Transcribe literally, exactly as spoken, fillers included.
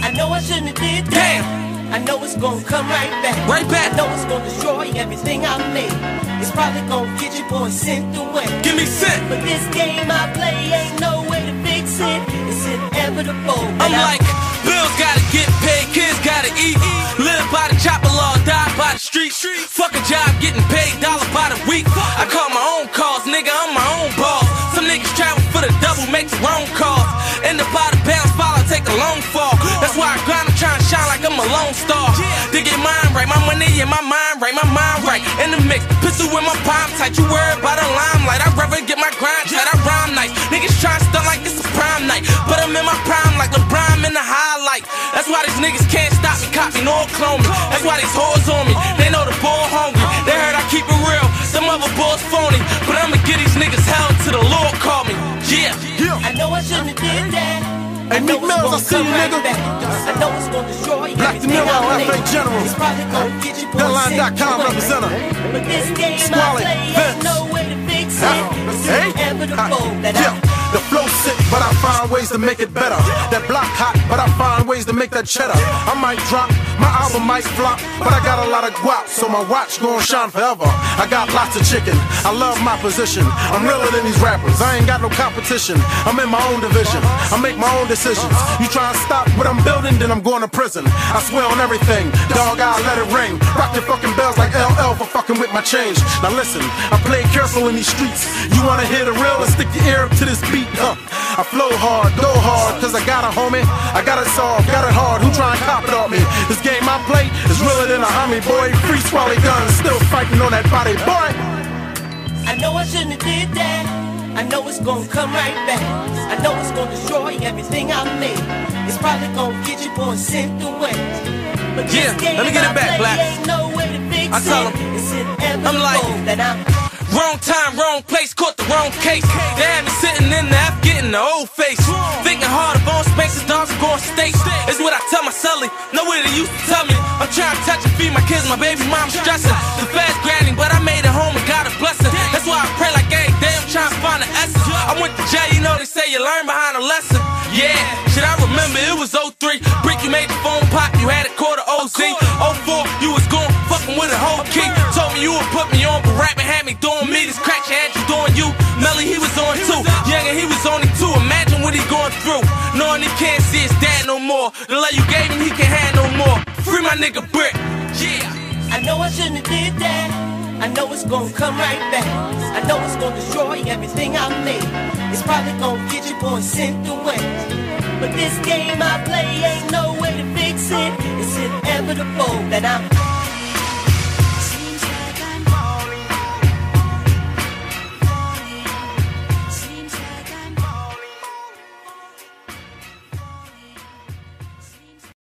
I know I shouldn't have did that. Damn. I know it's gonna come right back. Right back. I know it's gonna destroy everything I made. It's probably gonna get your boy sent away. Give me sent. But this game I play ain't no way to fix it. It's inevitable. I'm like, bills gotta get paid, kids gotta eat. Live by the chopper law, die by the street. Fuck a job, getting paid dollar by the week. I call my own calls, nigga, I'm my own boss. Some niggas travel for the double, make the wrong calls. End up out of bounds, follow, take a long fall. That's why I grind, I'm trying to shine like I'm a lone star. To get mine right, my money in my mind right, my mind right. In the mix, pistol in my palm tight. You worried about a limelight, I'd rather get my grind tight, I rhyme nice. Niggas try to stunt like it's a prime night, but I'm in my prime like LeBron in the highlight. That's why these niggas can't stop me, copy nor clone me. That's why these hoes on me, they know the ball hungry. They heard I keep it real, some other balls phony. But I'ma get these niggas held to the Lord call me. Yeah, yeah. I know I shouldn't have did that. Hey, Meek Mills, I see you, nigga. I know it's gonna destroy Black De Niro, F A General. It's probably gonna get you boy Deadline dot com sent away. representative. But this game Squally, I play Vince. ain't no way to fix it. It's Hey, inevitable that yeah. I The flow sick, but I find ways to make it better. That block hot, but I find ways to make that cheddar. I might drop, my album might flop, but I got a lot of guap, so my watch gon' shine forever. I got lots of chicken, I love my position. I'm realer than these rappers, I ain't got no competition. I'm in my own division, I make my own decisions. You try and stop what I'm building, then I'm going to prison. I swear on everything, dog, I'll let it ring. Rock your fucking bells like L L for fucking with my change. Now listen, I play careful in these streets. You wanna hear the real and stick your ear up to this beat, huh? I flow hard, go hard, cause I got a homie. I got it soft, got it hard, who try and cop it off me? This game I play is realer than a homie, boy. Free Squally guns, still fighting on that body, boy. I know I shouldn't have did that. I know it's gonna come right back. I know it's gonna destroy everything I made. It's probably gonna get your boy sent away. But this Yeah, game let me get it I back, play Black. ain't no way to fix I tell it. 'em. It's inevitable I'm like, that I'm wrong time, wrong place, caught the wrong case. They had me sitting in the F, getting the old face. Thinking hard of on spaces, dogs are going state. It's what I tell my celly, know what they used to tell me. I'm trying to touch and feed my kids, my baby mom's stressing. The fast granny, but I made it home and got a blessing. That's why I pray like every day, I'm trying to find the essence. I went to jail, you know they say you learn behind a lesson. Yeah, shit, I remember it was oh three. Brick, you made the phone pop, you had a quarter O Z. oh four, you was going fucking with a whole key. Told me you would put me on, but rapping had me doing me. This crack your you doing you. Melly, he was on too. Young and he was only two. Imagine what he going through. Knowing he can't see his dad no more. The love you gave him, he can't have no more. Free my nigga Brick. Yeah. I know I shouldn't have did that. I know it's gonna come right back. I know it's gonna destroy everything I made. It's probably gonna get your boy sent away. But this game I play ain't no way to fix it. It's inevitable that I'm